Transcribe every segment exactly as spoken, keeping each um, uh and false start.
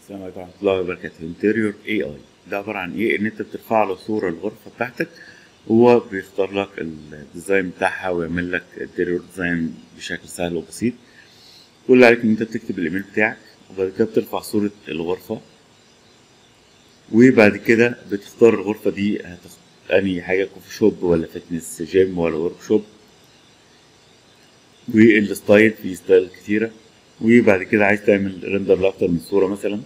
السلام عليكم ورحمة الله وبركاته. انتريور اي اي ده عبارة عن ايه؟ ان انت بترفع له صورة الغرفة بتاعتك وهو بيختار لك الديزاين بتاعها ويعمل لك انتريور ديزاين بشكل سهل وبسيط. كل اللي عليك ان انت بتكتب الايميل بتاعك وبعد كده بترفع صورة الغرفة، وبعد كده بتختار الغرفة دي هتختار انهي حاجة، كوفي شوب ولا فتنس جيم ولا ورك شوب، والستايل في ستايل كتيرة. وبعد كده عايز تعمل ريندر لأكتر من صورة مثلا،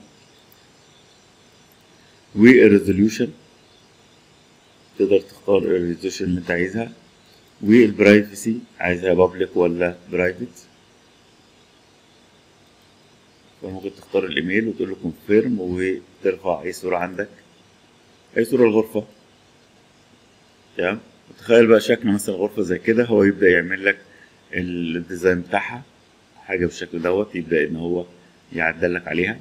والريزوليوشن تقدر تختار الريزوليوشن اللي انت عايزها، والبرايفسي عايزها بابليك ولا برايفت. فممكن تختار الايميل وتقول له كونفيرم وترفع اي صورة عندك، اي صورة الغرفة. تمام. وتخيل بقى شكل مثلا غرفة زي كده، هو يبدأ يعمل لك الديزاين بتاعها حاجة بالشكل دوت، يبدأ ان هو يعدل لك عليها.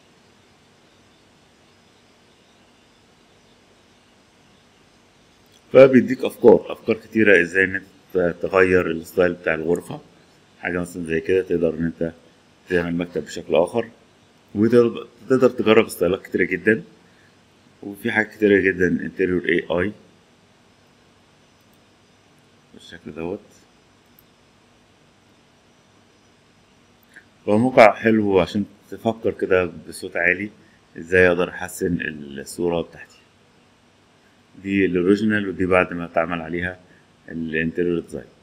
فبيديك افكار افكار كتيرة ازاي ان انت تغير الستايل بتاع الغرفة. حاجة مثلا زي كده تقدر ان انت تعمل مكتب بشكل اخر، وتقدر تجرب ستايلات كتيرة جدا. وفي حاجات كتيرة جدا انتريور اي اي بالشكل دوت. هو موقع حلو عشان تفكر كده بصوت عالي ازاي اقدر احسن الصورة بتاعتي. دي الاوريجينال ودي بعد ما اتعمل عليها الانتريور ديزاين.